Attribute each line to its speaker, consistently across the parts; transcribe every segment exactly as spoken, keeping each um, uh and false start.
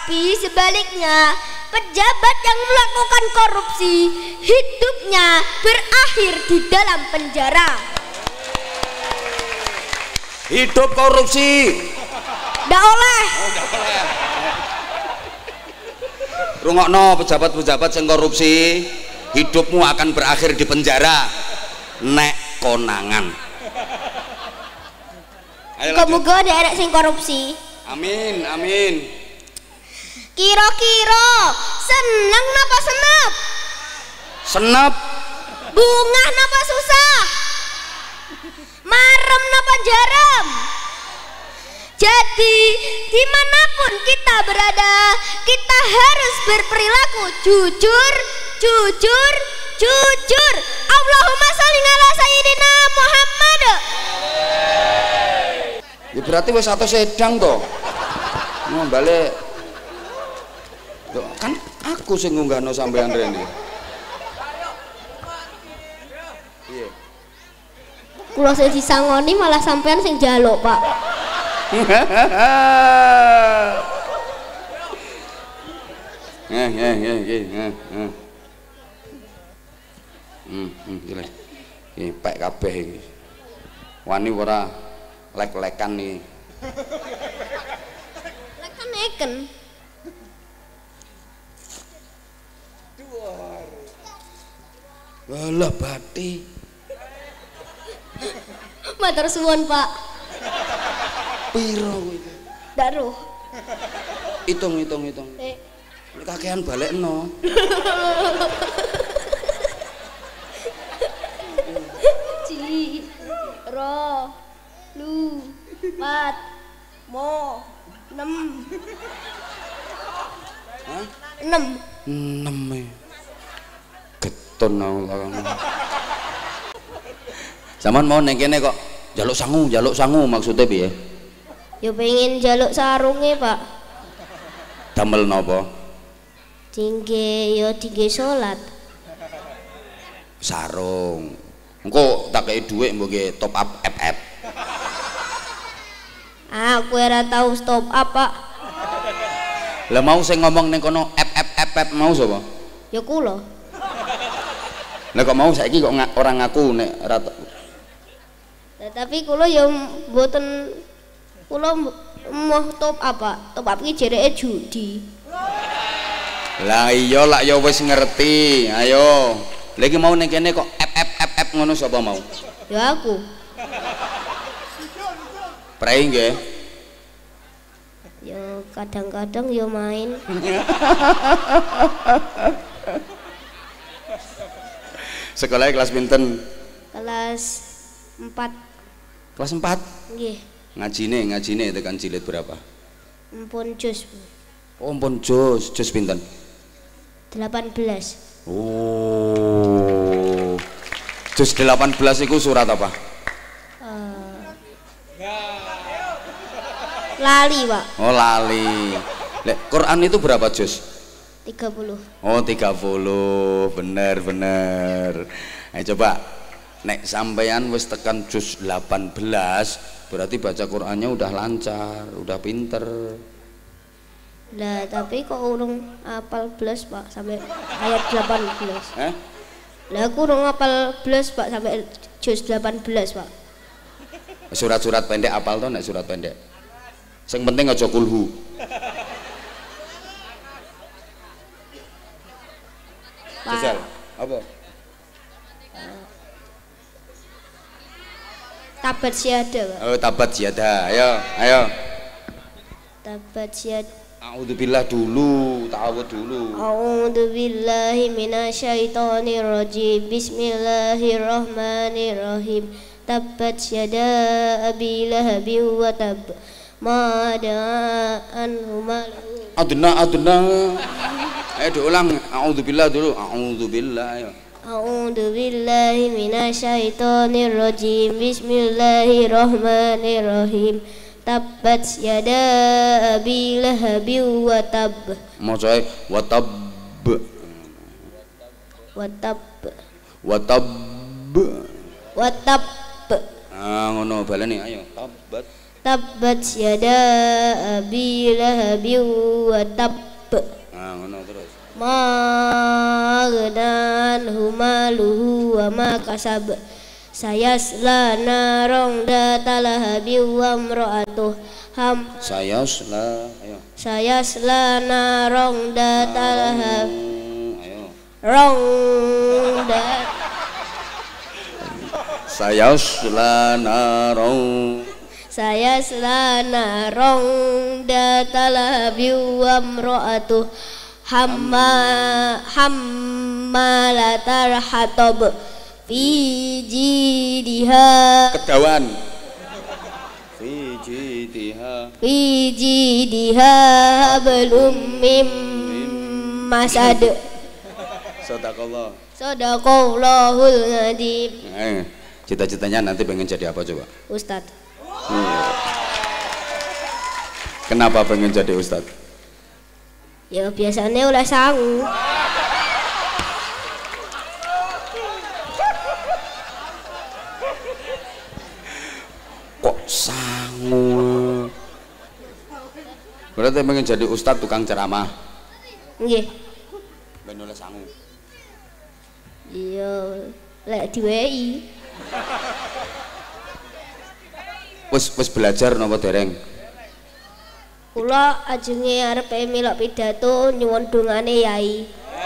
Speaker 1: Tapi sebaliknya, pejabat yang melakukan korupsi hidupnya berakhir di dalam penjara.
Speaker 2: Hidup korupsi.
Speaker 1: Ndak oleh.
Speaker 2: Oh, ndak oleh. Rungokno pejabat-pejabat yang korupsi, hidupmu akan berakhir di penjara. Nek konangan.
Speaker 1: Muga-muga ada anak sing korupsi.
Speaker 2: Amin, amin.
Speaker 1: Kira-kira seneng napa senep?
Speaker 2: Senep.
Speaker 1: Bungah napa susah? Marem napa jarem? Jadi dimanapun kita berada, kita harus berperilaku jujur, jujur, jujur. Allahumma sholli ala sayyidina Muhammad.
Speaker 2: Ya berarti wis satu sedang toh. Mau balik. Loh, kan aku sing ngunggahno sampean rene. Iya.
Speaker 1: Kula sing disangoni malah sampean sing njaluk, Pak.
Speaker 2: Eh, eh, eh, eh, eh, eh. Hmm, hmm, gila. Iki pek kabeh iki. Wani ora lek-lekan nih.
Speaker 1: Lekan-leken.
Speaker 2: Walah bati.
Speaker 1: Matur suwun, Pak.
Speaker 2: Piro kuwi?
Speaker 1: Ndak roh.
Speaker 2: Hitung, hitung, hitung.
Speaker 1: Eh.
Speaker 2: Kakean balekno.
Speaker 1: Ci, ro, lu, pat, mo, enam.
Speaker 2: Hah?
Speaker 1: Enam.
Speaker 2: Enam e. Geton Allah. Zaman mau ning kene kok jaluk sangu, jaluk sangu maksudnya piye?
Speaker 1: Ya pengen jaluk sarunge, Pak.
Speaker 2: Damel napa?
Speaker 1: Tingge ya tingge salat.
Speaker 2: Sarung. Engko tak kei dhuwit mbok ge top up F F.
Speaker 1: Aku ora tahu stop up, Pak.
Speaker 2: Lah mau sing ngomong ning kono F F F F mau sapa?
Speaker 1: Ya kula.
Speaker 2: Lah kok mau saiki kok ng orang ngaku nek ora
Speaker 1: Nah, tapi kula ya mboten kula mau top apa? Top up iki jereke judi.
Speaker 2: Lah iya lak ya wis ngerti. Ayo. Lah iki mau ning kene kok F F F F ngono sapa mau?
Speaker 1: Ya aku.
Speaker 2: Prei nggih.
Speaker 1: Ya kadang-kadang ya main.
Speaker 2: Sekolahnya kelas pinten?
Speaker 1: Kelas empat.
Speaker 2: Kelas empat?
Speaker 1: Nggih.
Speaker 2: Ngajine, ngajine tekan jilid berapa?
Speaker 1: Empun jus.
Speaker 2: Oh, empun jus, jus pinten?
Speaker 1: delapan belas.
Speaker 2: Oh. Jus delapan belas itu surat apa?
Speaker 1: Uh, lali, Pak.
Speaker 2: Oh, lali. Lek Quran itu berapa jus?
Speaker 1: tiga puluh.
Speaker 2: Oh, tiga puluh. Bener, bener. Ayo coba. Nek sampeyan wis tekan juz delapan belas, berarti baca Qur'annya udah lancar, udah pinter.
Speaker 1: Lah, tapi kok urung apal belas, Pak, sampai ayat delapan belas.
Speaker 2: Eh?
Speaker 1: Lah aku urung apal belas, Pak, sampai juz delapan belas, Pak.
Speaker 2: Surat-surat pendek apal to nek surat pendek. Sing penting aja kulhu. Jajal, apa?
Speaker 1: Tabat syada, Pak.
Speaker 2: Oh, tabat syada. Ayo, ayo.
Speaker 1: Tabat syada.
Speaker 2: A'udzubillah dulu, ta'awud dulu.
Speaker 1: A'udzu billahi minasyaitonir rajim. Bismillahirrahmanirrahim. Tabat syada abi lahabin wa tab. Ma anhu malu.
Speaker 2: Adna adna. Ayo diulang. A'udzubillah dulu. A'udzubillah. Ayo.
Speaker 1: A'udzu billahi minasyaitonir rajim. Bismillahirrahmanirrahim. Tabbat yada abi lahabin wa tab.
Speaker 2: Maca wa tab.
Speaker 1: Wa tab.
Speaker 2: Wa tab.
Speaker 1: Wa tab.
Speaker 2: Ah ngono baleni ayo. Tabbat
Speaker 1: tabbat yada abi lahabin wa tabb.
Speaker 2: Nah, ngono terus.
Speaker 1: Ma ghnan humaluhu wa ma kasab. Sayasla narong datalahabi wa mra'atuh ham.
Speaker 2: Sayasla, ayo.
Speaker 1: Sayasla narong datalahab.
Speaker 2: Ayo.
Speaker 1: Rong dat.
Speaker 2: Sayasla narong.
Speaker 1: Sayasla narong datalahabi wa mra'atuh hamma hammalatar hatab. Fi jidiha
Speaker 2: Kedawan. Fi jidiha.
Speaker 1: Fi jidiha belum mim masad.
Speaker 2: Sadaqallah.
Speaker 1: Sadaqallahul adzim.
Speaker 2: Eh, cita-citanya nanti pengen jadi apa coba?
Speaker 1: Ustad.
Speaker 2: Hmm. Kenapa pengen jadi ustad?
Speaker 1: Ya biasanya ulah sangu.
Speaker 2: Kok sangu? Berarti pengen jadi ustad tukang ceramah.
Speaker 1: Nggih.
Speaker 2: Ben oleh sangu.
Speaker 1: Iya, lek diwehi.
Speaker 2: Wis wis belajar napa dereng?
Speaker 1: Kula ajenge arep melok pidato nyuwun dongane yai.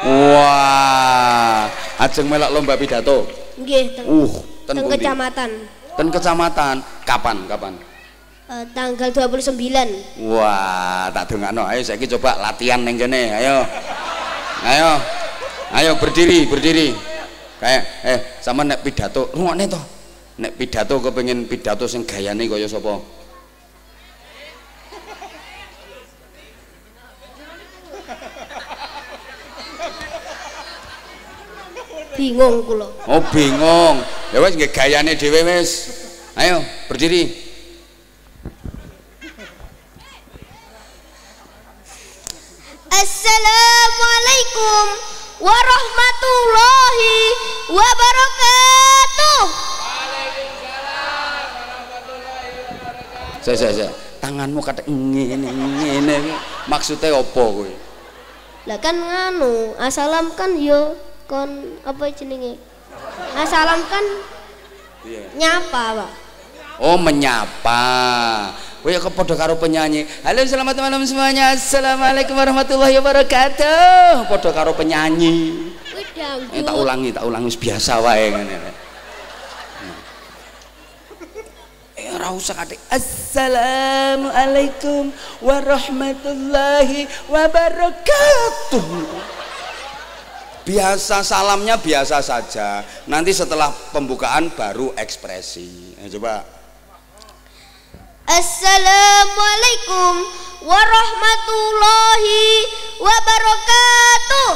Speaker 2: Wah, ajeng melok lomba pidato.
Speaker 1: Nggih, teng,
Speaker 2: Uh, ten
Speaker 1: teng
Speaker 2: pundi?
Speaker 1: kecamatan.
Speaker 2: Ten kecamatan. Kapan? Kapan?
Speaker 1: Uh, tanggal dua puluh sembilan.
Speaker 2: Wah, tak dongakno. Ayo saiki coba latihan ning kene. Ayo. Ayo. Ayo berdiri, berdiri. Kayak eh sama nek pidato, rungokne to. Nek pidato kepengin pidato sing gayane kaya sapa?
Speaker 1: Bingung kula.
Speaker 2: Oh, bingung. Ya wis nggih gayane dhewe wis. Ayo, berdiri.
Speaker 1: Assalamualaikum warahmatullahi wabarakatuh.
Speaker 2: Saya saya saya. Tanganmu kata ngene ngene. Maksudnya apa kowe?
Speaker 1: Lah kan nganu, asalam kan yo kon apa jenenge? Asalam kan
Speaker 2: Iya.
Speaker 1: nyapa, Pak.
Speaker 2: Oh, menyapa. Kowe kok padha karo penyanyi. Halo, selamat malam semuanya. Assalamualaikum warahmatullahi wabarakatuh. Padha karo penyanyi.
Speaker 1: Kuwi dangdut.
Speaker 2: Eh, tak ulangi, tak ulangi wis biasa wae ngene. Eh, ora usah kate. Assalamualaikum warahmatullahi wabarakatuh. Biasa, salamnya biasa saja. Nanti setelah pembukaan baru ekspresi. Eh, coba.
Speaker 1: Assalamualaikum warahmatullahi wabarakatuh.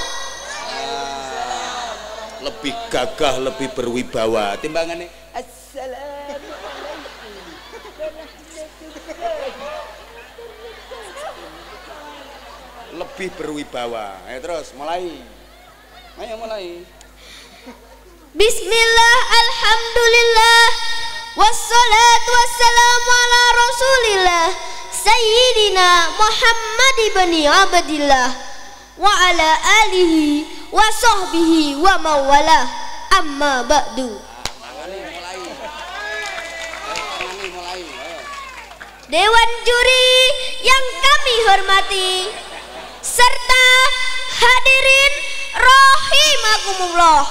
Speaker 2: Lebih gagah, lebih berwibawa. Timbangannya. Assalamualaikum. Lebih berwibawa. Ayo terus, mulai. Ayo mulai.
Speaker 1: Bismillah, alhamdulillah, wassalatu wassalamu ala rasulillah Sayyidina Muhammad ibn Abdillah wa ala alihi wa sahbihi wa mawalah, amma ba'du. Dewan juri yang kami hormati serta hadirin rahimakumullah.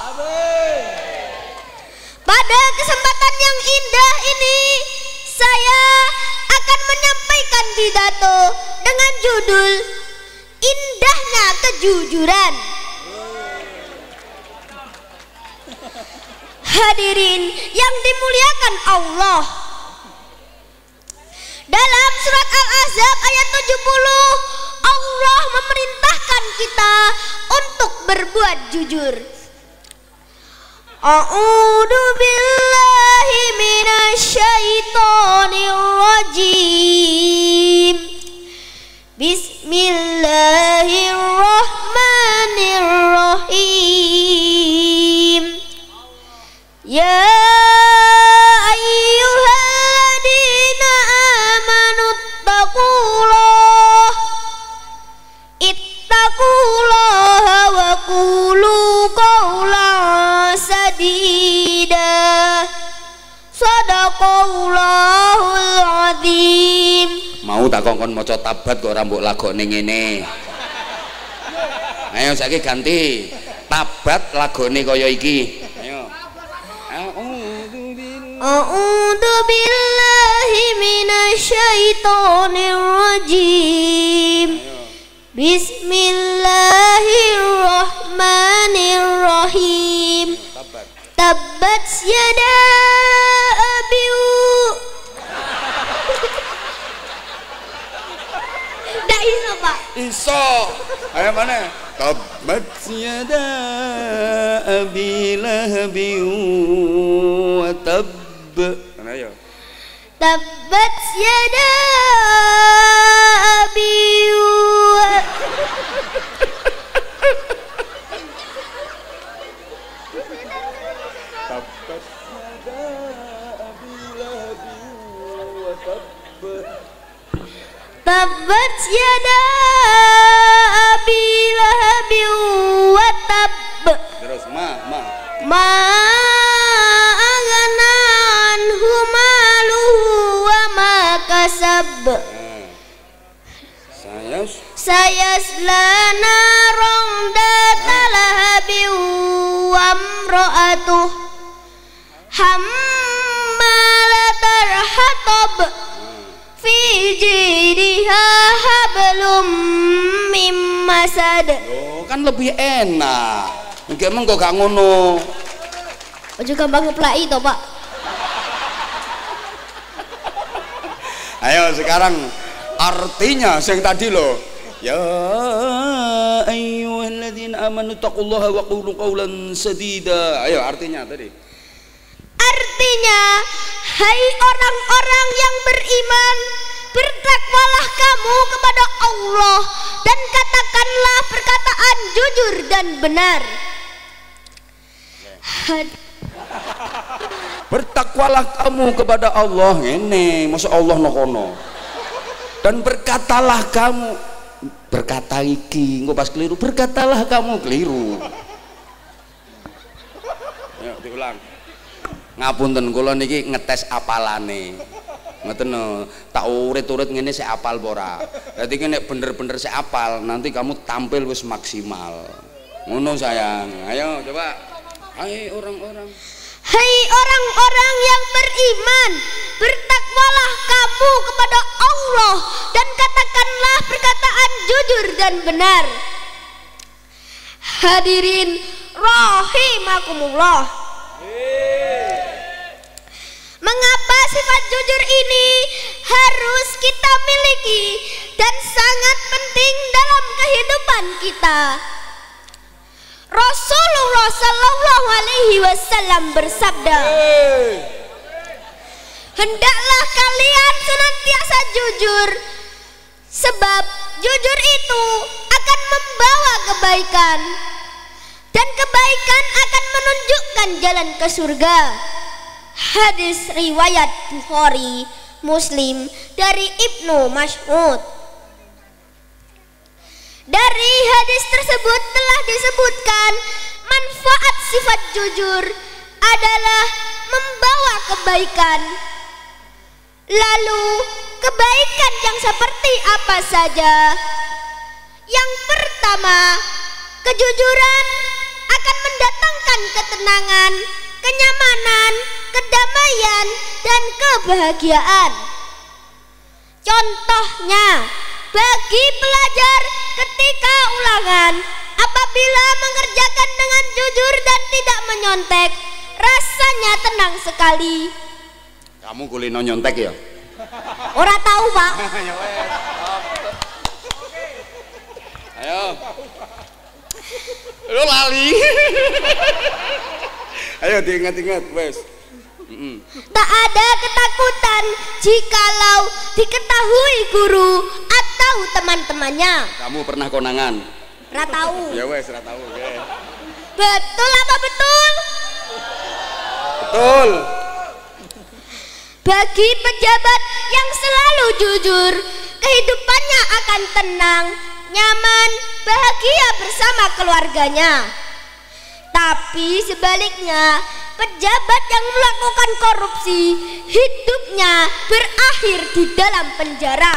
Speaker 1: Pada kesempatan yang indah ini saya akan menyampaikan pidato dengan judul Indahnya Kejujuran. Hadirin yang dimuliakan Allah, dalam surat Al-Ahzab ayat tujuh puluh Allah memerintahkan kita untuk berbuat jujur. A'udzu billahi minasyaitonir rajim. Bismillahirrahmanirrahim. Ya ayyuhalladzina Sadaqallahul azim.
Speaker 2: Mau tak kongkon maca tabat kok ora mbok lagokne ngene. Ayo saiki ganti. Tabat lagone kaya iki. Ayo.
Speaker 1: A'udzu billahi minasyaitonir rajim. Bismillahirrahmanirrahim. Tabbat yada abi. Ndak iso, Pak.
Speaker 2: Iso. Ayo mana? Tabbat yada abi lahabi wa tab. Ayo.
Speaker 1: Tabbat yada abi wa
Speaker 2: Tabbat yada abi lahabi wa tab.
Speaker 1: Tabbat yada abi lahabi wa tab.
Speaker 2: Terus ma ma.
Speaker 1: Ma aghna anhu maluhu wa ma kasab.
Speaker 2: Saya
Speaker 1: Sayasla naron data lahabi wa imra'atuh hammalatar hatab fi jidha hablum mim masad.
Speaker 2: oh, kan lebih enak. Iki emang kok gak ngono.
Speaker 1: Ojo gampang ngeplaki to, Pak.
Speaker 2: Ayo sekarang artinya yang tadi loh. Ya ayyuhalladzina amanu taqullaha wa qulu qawlan sadida. Ayo artinya tadi.
Speaker 1: Artinya, hai orang-orang yang beriman, bertakwalah kamu kepada Allah dan katakanlah perkataan jujur dan benar. Had
Speaker 2: Bertakwalah kamu kepada Allah. Ini masya Allah nokono. Dan berkatalah kamu, berkata iki engko pas keliru, berkatalah kamu keliru. Ayo diulang. Ngapunten kula niki ngetes apalane. Ngoten no, tak urit-urit ngene sik apal apa ora. Dadi nek bener-bener sik apal, nanti kamu tampil wis maksimal. Ngono sayang. Ayo coba. Hai orang-orang.
Speaker 1: Hai orang-orang yang beriman, bertakwalah kamu kepada Allah dan katakanlah perkataan jujur dan benar. Hadirin rahimakumullah. Mengapa sifat jujur ini harus kita miliki dan sangat penting dalam kehidupan kita? Rasulullah Sallallahu Alaihi Wasallam bersabda, hendaklah kalian senantiasa jujur, sebab jujur itu akan membawa kebaikan, dan kebaikan akan menunjukkan jalan ke surga. Hadis riwayat Bukhari, Muslim dari Ibnu Mas'ud. Dari hadis tersebut telah disebutkan manfaat sifat jujur adalah membawa kebaikan. Lalu kebaikan yang seperti apa saja? Yang pertama, kejujuran akan mendatangkan ketenangan, kenyamanan, kedamaian, dan kebahagiaan. Contohnya, bagi pelajar ketika ulangan, apabila mengerjakan dengan jujur dan tidak menyontek, rasanya tenang sekali.
Speaker 2: Kamu kulino nyontek ya?
Speaker 1: Ora tahu, Pak.
Speaker 2: Ayo. Lu lali. Ayo diingat-ingat, wes. Mm-mm.
Speaker 1: Tak ada ketakutan jikalau diketahui guru atau teman-temannya.
Speaker 2: Kamu pernah konangan?
Speaker 1: Ora tahu.
Speaker 2: Ya wes, ora tahu. Okay.
Speaker 1: Betul apa betul?
Speaker 2: Betul.
Speaker 1: Bagi pejabat yang selalu jujur, kehidupannya akan tenang, nyaman, bahagia bersama keluarganya. Tapi sebaliknya, pejabat yang melakukan korupsi hidupnya berakhir di dalam penjara.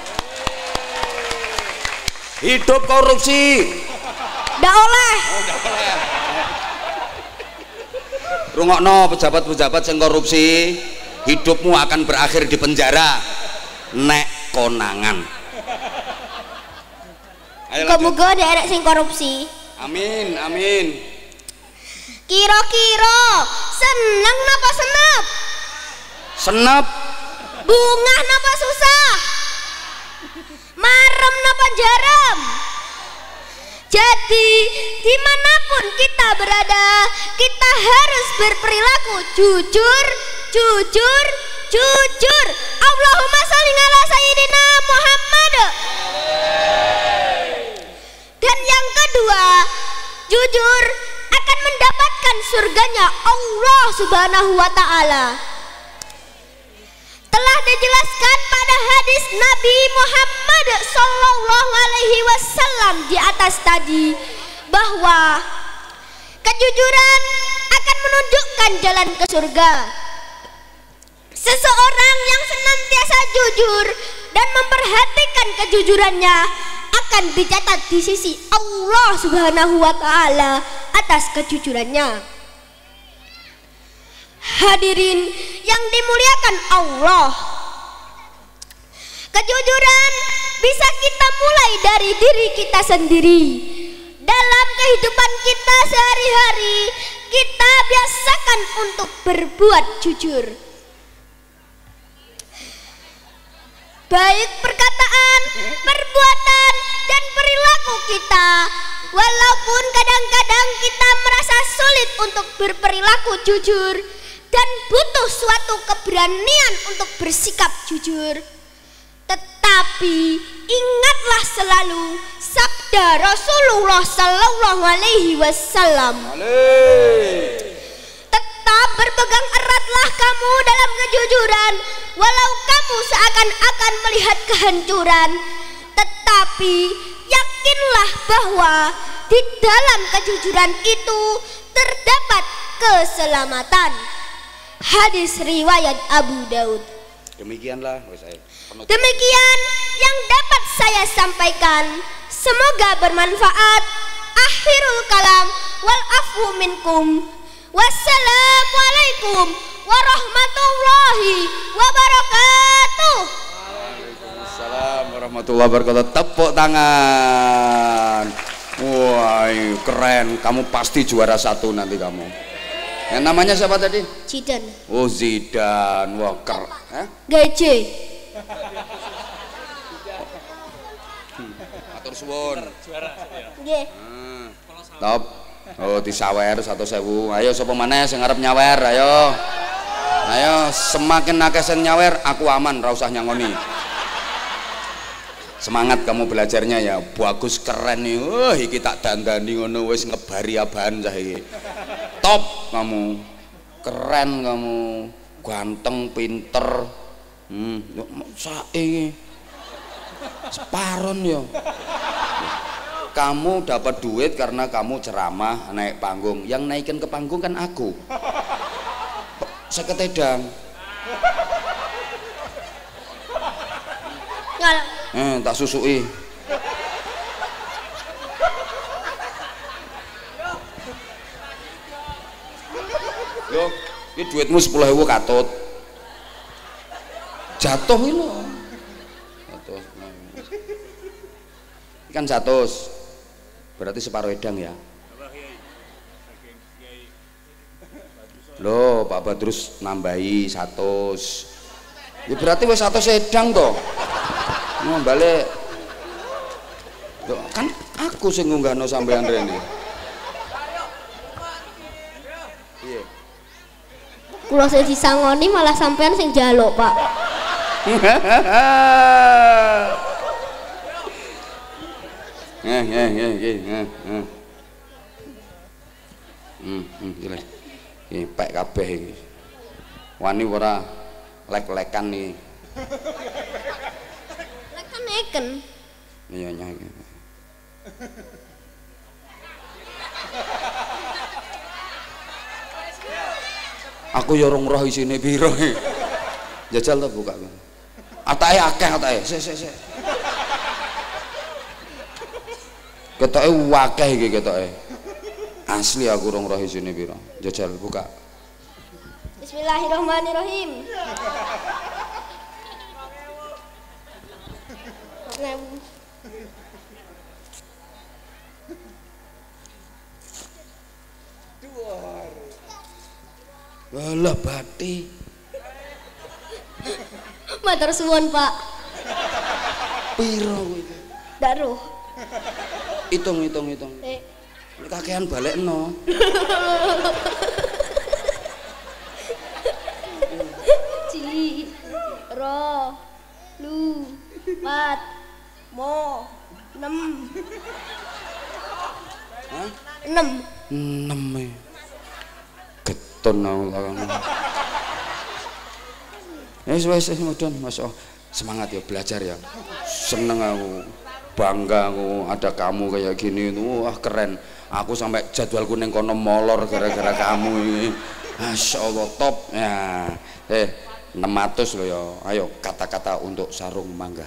Speaker 2: Hidup korupsi.
Speaker 1: Ndak oleh.
Speaker 2: Oh, ndak oleh. Rungokno pejabat-pejabat yang korupsi, hidupmu akan berakhir di penjara. Nek konangan.
Speaker 1: Moga-moga daerah sing korupsi.
Speaker 2: Amin, amin.
Speaker 1: Kira-kira seneng napa senep?
Speaker 2: Senep.
Speaker 1: Bunga napa susah? Marem napa jarem? Jadi dimanapun kita berada, kita harus berperilaku jujur, jujur, jujur. Allahumma sholli ala sayyidina Muhammad. Dan yang kedua, jujur akan mendapatkan surganya Allah Subhanahu wa ta'ala. Telah dijelaskan pada hadis Nabi Muhammad sallallahu alaihi wasallam di atas tadi bahwa kejujuran akan menunjukkan jalan ke surga. Seseorang yang senantiasa jujur dan memperhatikan kejujurannya akan dicatat di sisi Allah Subhanahu wa ta'ala atas kejujurannya. Hadirin yang dimuliakan Allah, kejujuran bisa kita mulai dari diri kita sendiri. Dalam kehidupan kita sehari-hari, kita biasakan untuk berbuat jujur. Baik perkataan, perbuatan, dan perilaku kita. Walaupun kadang-kadang kita merasa sulit untuk berperilaku jujur dan butuh suatu keberanian untuk bersikap jujur, tetapi ingatlah selalu sabda Rasulullah sallallahu alaihi wasallam. Tetap berpegang eratlah kamu dalam kejujuran, walau kamu seakan-akan melihat kehancuran, tetapi yakinlah bahwa di dalam kejujuran itu terdapat keselamatan. Hadis riwayat Abu Daud.
Speaker 2: Demikianlah
Speaker 1: Demikian yang dapat saya sampaikan. Semoga bermanfaat. Akhirul kalam wal afwu minkum. Wassalamualaikum warahmatullahi wabarakatuh.
Speaker 2: Waalaikumsalam warahmatullahi wabarakatuh. Tepuk tangan. Wah, keren. Kamu pasti juara satu nanti kamu. Yang namanya siapa tadi?
Speaker 1: Zidan.
Speaker 2: Oh, Zidan. Wah, keren. Hah?
Speaker 1: Gaje.
Speaker 2: Atur suwun.
Speaker 1: Nggih.
Speaker 2: Hmm. Top. Oh, disawer satu sewu. Ayo sapa maneh sing arep nyawer, ayo. Ayo, semakin akeh sing nyawer, aku aman, ora usah nyangoni. Semangat kamu belajarnya ya. Bagus, keren nih. Wah, iki tak dandani ngono wis ngebari abahan cah iki. Top kamu. Keren kamu. Ganteng, pinter. Hmm, saiki. Separon ya. Kamu dapat duit karena kamu ceramah naik panggung. Yang naikin ke panggung kan aku. Seketedang. Eh, tak susui. Yo, ini duitmu sepuluh ribu katut. Jatuh ini loh. Jatuh. Ikan satu. Berarti separuh edang ya. Loh, Pak Badrus nambahi satu. Ya berarti wis satu sedang toh. Mau balik. Loh, kan aku sing ngunggahno sampean rene. Iya.
Speaker 1: Kula sing disangoni malah sampean sing njaluk, Pak.
Speaker 2: Eh, eh, eh, eh, eh, eh. Hmm, hmm, gila. Ini pek kabeh iki. Wani ora lek-lekan nih.
Speaker 1: Lekan neken.
Speaker 2: Iya nyah. Aku ya rong roh isine piro. Jajal to buka. Atake akeh atake. Sik sik sik. Ketoke akeh iki ketoke. Asli aku rong roh isine piro. Jajal buka.
Speaker 1: Bismillahirrahmanirrahim.
Speaker 2: Walah bati.
Speaker 1: Matur suwun, Pak.
Speaker 2: Piro kuwi?
Speaker 1: Ndak roh.
Speaker 2: Hitung hitung hitung.
Speaker 1: Eh.
Speaker 2: Kakean balekno.
Speaker 1: Ci. Ro. Lu. Pat. Mo. Nem.
Speaker 2: Hah?
Speaker 1: Enam.
Speaker 2: enam e. Geton aku. Wis wis mudun, Mas. Oh, semangat ya belajar ya. Seneng aku. Bangga aku ada kamu kayak gini. Wah, keren. Aku sampai jadwalku ning kono molor gara-gara kamu ini. Masya Allah top. Ya. Eh, enam ratus loh ya. Ayo kata-kata untuk sarung mangga.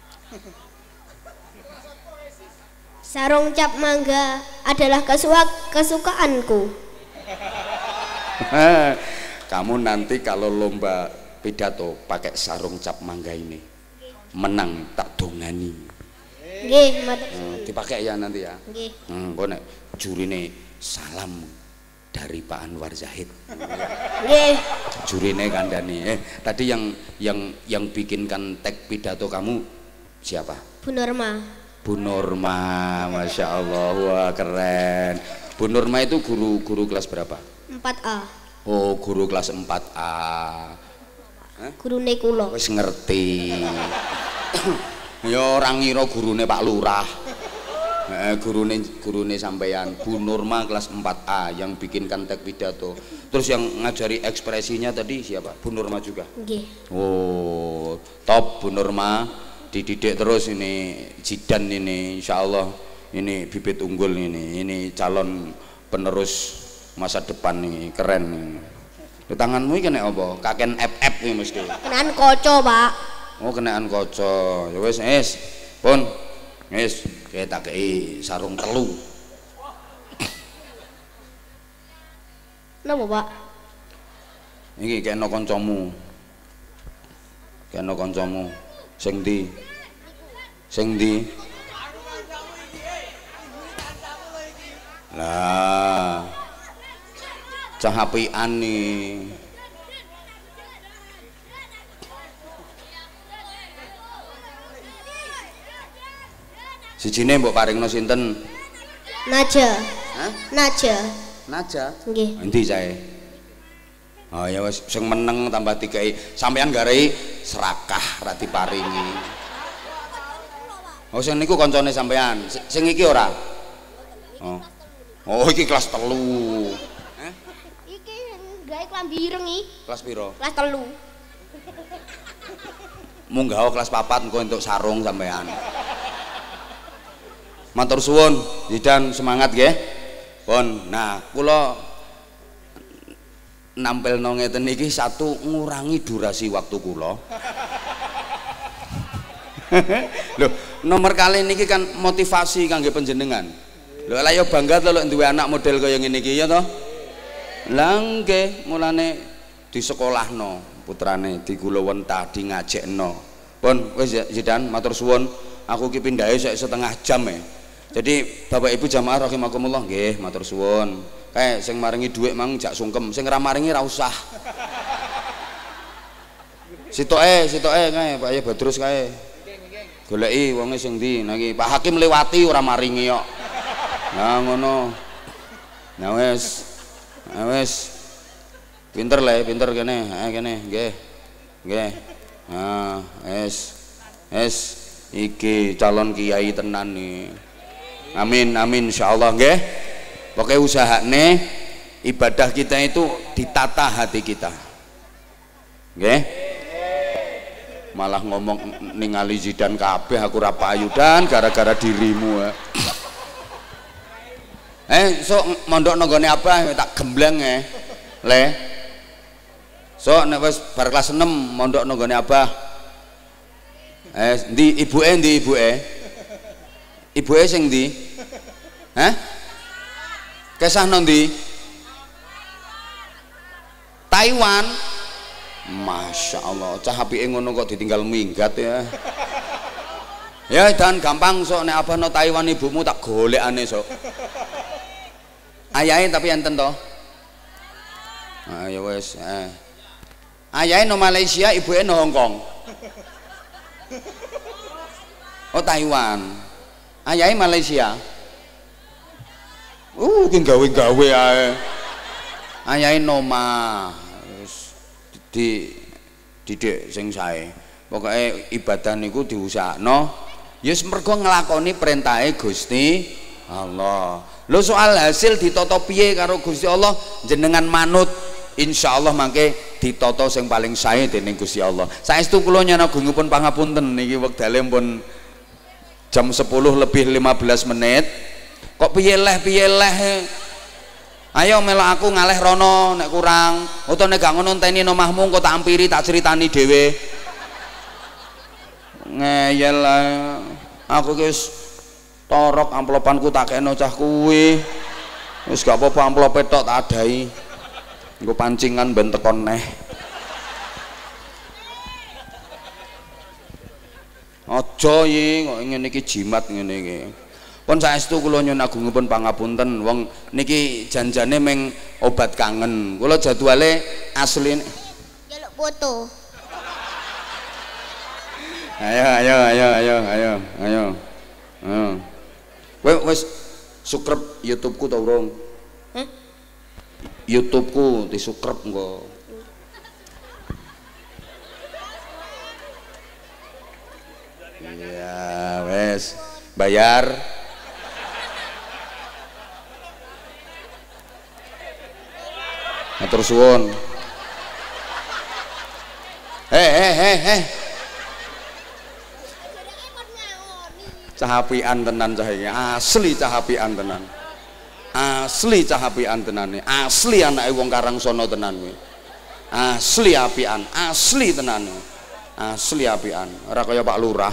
Speaker 1: Sarung cap mangga adalah kesuka kesukaanku.
Speaker 2: Kamu nanti kalau lomba pidato pakai sarung cap mangga ini menang tak dongani.
Speaker 1: Nggih, matur.
Speaker 2: Hmm, dipakai ya nanti ya.
Speaker 1: Nggih.
Speaker 2: Hmm, kok nek jurine salam dari Pak Anwar Zahid.
Speaker 1: Nggih.
Speaker 2: Jurine kandhani. Eh, tadi yang yang yang bikinkan teks pidato kamu siapa?
Speaker 1: Bu Norma.
Speaker 2: Bu Norma, Masya Allah, wah keren. Bu Norma itu guru guru kelas berapa?
Speaker 1: empat A.
Speaker 2: Oh, guru kelas empat A.
Speaker 1: Gurune kula.
Speaker 2: Wis ngerti. Ya orang ngira gurune Pak Lurah. Heeh, gurune gurune sampean Bu Norma kelas empat A yang bikinkan teks pidato. Terus yang ngajari ekspresinya tadi siapa? Bu Norma juga.
Speaker 1: Nggih.
Speaker 2: Oh, top Bu Norma. Dididik terus ini Jidan ini insyaallah ini bibit unggul ini ini calon penerus masa depan nih keren nih. Tanganmu ini kena apa? Kaken ep-ep ini mesti
Speaker 1: Kenaan koco, Pak.
Speaker 2: Oh kenaan koco ya wis wis pun wis kita kei sarung telu.
Speaker 1: Napa, Pak?
Speaker 2: Ini kena koncomu kena koncomu sing ndi sing ndi lah cah apian nih sijine mbok paringno sinten?
Speaker 1: Naja.
Speaker 2: Hah?
Speaker 1: Naja.
Speaker 2: Naja.
Speaker 1: Nggih.
Speaker 2: Endi jae? Oh ya wis sing meneng tambah dikai sampean garai serakah ra diparingi. Oh sing niku koncone sampean. Sing iki ora. Oh. Oh iki kelas telu. Heh?
Speaker 1: Iki gawe klambi ireng iki.
Speaker 2: Kelas piro?
Speaker 1: Kelas telu.
Speaker 2: Munggah kelas papat engko entuk sarung sampean. Matur suwun, Zidan semangat nggih. Pun. Nah, kula nampil ngeten iki satu ngurangi durasi waktu kula. Loh, nomor kali niki kan motivasi kangge panjenengan. Lho lha yo bangga to lho duwe anak model kaya ngene iki ya to. Lah nggih, mulane di sekolahno putrane di kula wentah di ngajekno. Pun wis Zidan matur suwun, aku ki pindahe setengah jam e. Jadi Bapak Ibu jamaah rahimakumullah nggih matur suwun. Kae sing maringi dhuwit mang jak sungkem, sing ora maringi ra usah. Sitoke, sitoke kae Pak Ya Badrus kae. Goleki wonge sing ndi? Nah iki Pak Hakim lewati ora maringi kok. Nah ngono. Nah wis. Nah wis. Pinter le, pinter kene. Ha kene, nggih. Nggih. Nah, wis. Wis iki calon kiai tenan nih. Amin amin insyaallah nggih. Pokoke usahane ibadah kita itu ditata hati kita. Nggih. Malah ngomong ningali Zidan kabeh aku ra payu dan gara-gara dirimu. Eh, sok mondok nang gone apa tak gembleng eh. Le. So nek wis bar kelas enam mondok nang nggone Abah. Eh ndi ibuke ndi ibuke? Ibuke sing ndi? Hah? Kesah nang ndi? Taiwan. Masya Allah, cah apike ngono kok ditinggal minggat ya. Ya dan gampang sok nek Abah no Taiwan ibumu tak golekane sok. Ayahe tapi enten to. Ah ya wis, eh. Ayahe no Malaysia, ibuke no Hong Kong. Oh Taiwan. Ayahe Malaysia. Uh, ki gawe-gawe ae. Ayahe Noma. Wis di didik sing sae. Pokoke ibadah niku diusahakno. Ya mergo nglakoni perintahe Gusti Allah. Lho soal hasil ditata piye karo Gusti Allah jenengan manut insyaallah mangke ditata sing paling sae dening Gusti Allah. Saestu kula nyanagungipun pangapunten niki wektale pun jam sepuluh lebih lima belas menit. Kok piye leh piye leh. Ayo melok aku ngaleh rono nek kurang. Utawa nek gak ngono enteni omahmu engko tak ampiri tak critani dhewe. Ngeyel aku guys torok amplopanku tak kena cah kuwi wis gak apa-apa amplope tok tak adai nggo pancingan ben tekon neh aja iki kok ngene iki jimat ngene iki pun saestu kula nyuwun agungipun pangapunten wong niki janjane meng obat kangen kula jadwale asline
Speaker 1: jaluk foto.
Speaker 2: Ayo, ayo, ayo, ayo, ayo, ayo, ayo. Wes, wes, subscribe YouTube-ku tau urung? Hah? YouTube-ku di subscribe engko. Iya, wes, bayar. Matur suwun. Heh, heh, heh, heh. Cahapian tenan cah iki asli cahapian tenan asli cahapian tenan asli anake wong Karangsono tenan kuwi asli apian asli tenan asli apian ora kaya Pak Lurah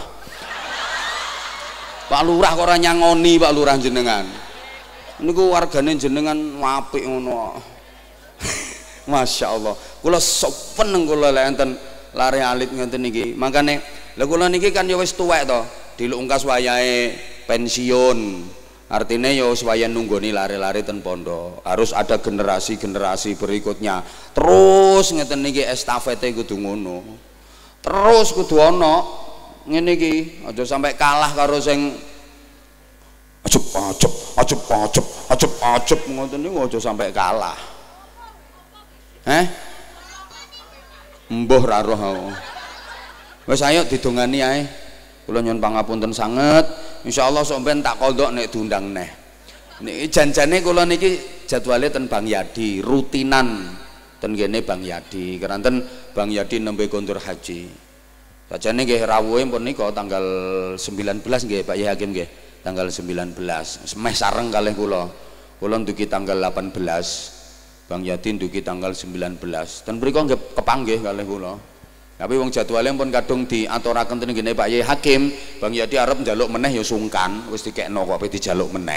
Speaker 2: Pak Lurah kok ora nyangoni Pak Lurah jenengan niku wargane jenengan apik ngono Masya Allah kula sopen kula lek enten lare alit ngenten niki makane lha kula niki kan ya wis tuwek to dilungkas wayahe pensiun artinya ya waya nunggoni lari-lari ten pondok harus ada generasi-generasi berikutnya terus ngeten niki estafete kudu ngono terus kudu ana ngene iki aja sampai kalah karo sing ajep ajep ajep ajep ajep ajep ngoten niku aja sampai kalah heh mbuh ra roh wis ayo didongani ae kula nyuwun pangapunten sanget insyaallah sampeyan tak kondok nek diundang neh niki janjane kula niki jadwale ten Bang Yadi rutinan ten kene Bang Yadi keranten Bang Yadi nembe kondur haji sajane nggih rawuhe pun nika tanggal sembilan belas nggih Pak Yai Hakim nggih tanggal sembilan belas semeh sareng kalih kula kula ndugi tanggal delapan belas Bang Yadi ndugi tanggal sembilan belas ten mriku nggih kepanggih kalih kula tapi wong jadwalnya pun kadung diaturaken ten ngene Pak Yai Hakim Bang Yadi arep njaluk meneh ya sungkan wis dikekno kok pe dijaluk meneh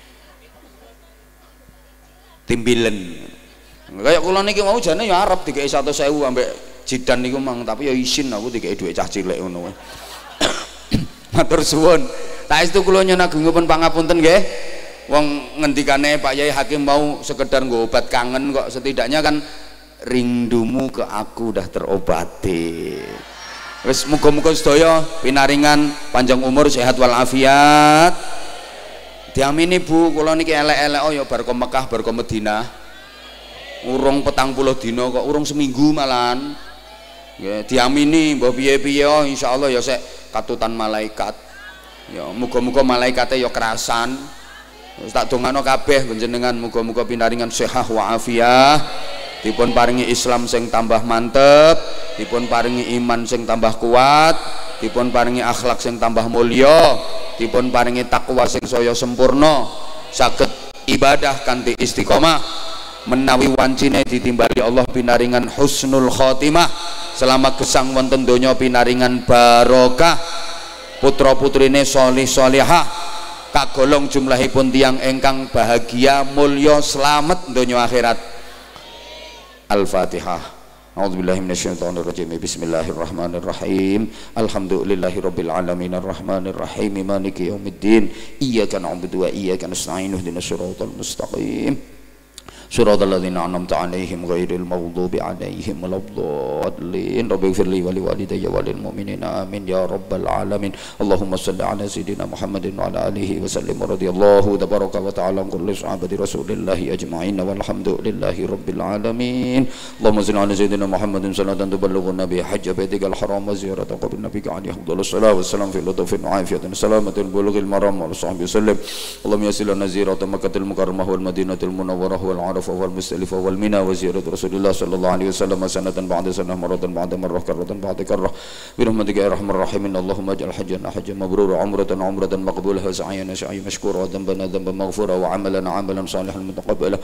Speaker 2: timbilen kaya kula niki mau jane ya arep dikeki seratus ribu ambek jidan niku mang tapi ya isin aku dikeki dhuwit cah cilik ngono matur suwun saestu kula nyuwun agungipun pangapunten nggih wong ngendikane Pak Yai Hakim mau sekedar nggo obat kangen kok setidaknya kan rindumu ke aku udah terobati wis muga-muga sedaya pinaringan panjang umur sehat walafiat diamini Bu kula niki elek-elek oh ya bar ke Mekah bar ke Madinah urung petang puluh dina kok urung seminggu malahan ya diamini mbah piye-piye oh insyaallah ya sek katutan malaikat ya muga-muga malaikate ya kerasan wis tak dongano kabeh panjenengan muga-muga pinaringan sehat walafiat dipun paringi Islam sing tambah mantep dipun paringi iman sing tambah kuat dipun paringi akhlak sing tambah mulya dipun paringi takwa sing saya sempurna saged ibadah kanthi istiqomah menawi wancine ditimbali Allah pinaringan husnul khotimah, selama gesang wonten donya pinaringan barokah, putra putrine sholih sholihah, kagolong jumlahipun tiang engkang bahagia mulya selamat donya akhirat. Al-Fatihah. A'udzubillahi minasyaitonir rajim. Bismillahirrahmanirrahim. Alhamdulillahirabbil alamin arrahmanir rahim maliki yaumiddin. Iyyaka na'budu wa iyyaka nasta'in ihdinas siratal mustaqim. Siratal ladzina an'amta 'alaihim ghairil maghdubi 'alaihim waladdallin. Rabbighfir li wa liwalidayya wa lil mu'minina amin ya rabbal alamin. Allahumma shalli 'ala sayyidina Muhammadin wa 'ala alihi wa sallim. Radhiyallahu tabaraka wa ta'ala an kulli sahabati Rasulillah ajma'in walhamdulillahi rabbil alamin. Allahumma shalli 'ala sayyidina Muhammadin salatan tuballighuna bi hajj baitikal haram wa ziyarata qabrin nabiyika alaihi afdhalus salatu wassalam fi lutfin wa afiyatin salamatin bulughil maram wa sahbihi sallam. Allahumma yassir lana ziyarata Makkahil mukarramah wal madinatil munawwarah wal والمستلفة والمنى وزيارة رسول الله صلى الله عليه وسلم سنة بعد سنة مرة بعد مرة كرة بعد كرة برحمتك يا أرحم الراحمين. اللهم اجعل حجنا حجا مبرورا عمرة عمرة مقبولة وسعينا سعيا مشكورا وذنبنا ذنبا مغفورا وعملنا عملا صالحا متقبلا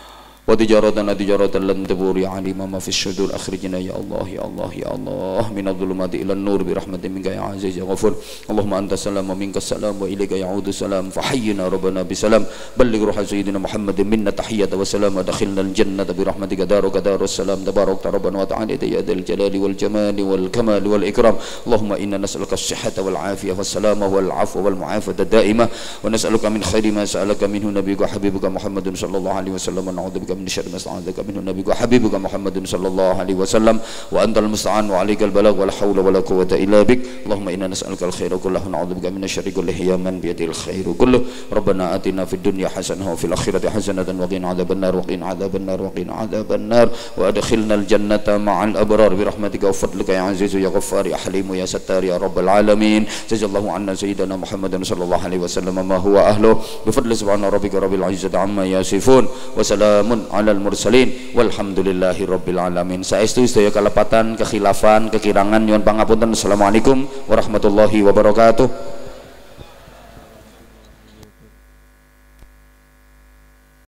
Speaker 2: وتجارتنا تجارة لن تبور يا عليم ما في الصدور. أخرجنا يا الله يا الله يا الله من الظلمات إلى النور برحمة منك يا عزيز يا غفور. اللهم أنت السلام ومنك السلام وإليك يعود السلام. فحينا ربنا بسلام. بلغ روح سيدنا محمد منا تحية وسلام ودخلنا الجنة برحمتك دارك دار السلام. تبارك ربنا وتعالى يا ذا الجلال والجمال والكمال والإكرام. اللهم إنا نسألك الصحة والعافية والسلامة والعفو والمعافاة الدائمة ونسألك من خير ما سألك منه نبيك وحبيبك محمد صلى الله عليه وسلم ونعوذ بك من شر ما استعاذك منه نبيك وحبيبك محمد صلى الله عليه وسلم وأنت المستعان وعليك البلاغ ولا حول ولا قوة إلا بك. اللهم إنا نسألك الخير كله ونعوذ بك من الشر كله يا من بيده الخير كله. ربنا آتنا في الدنيا حسنة وفي الآخرة حسنة وقنا عذاب النار وقنا عذاب النار وقنا عذاب النار وأدخلنا الجنة مع الأبرار برحمتك وفضلك يا عزيز يا غفار يا حليم يا ستار يا رب العالمين. جزا الله عنا سيدنا محمد صلى الله عليه وسلم ما هو أهله بفضل سبحان ربك رب العزة عما يصفون وسلام على المرسلين walhamdulillahi rabbil alamin. Saestu sedaya kalepatan, kekhilafan, kekirangan nyuwun pangapunten. Assalamualaikum warahmatullahi wabarakatuh.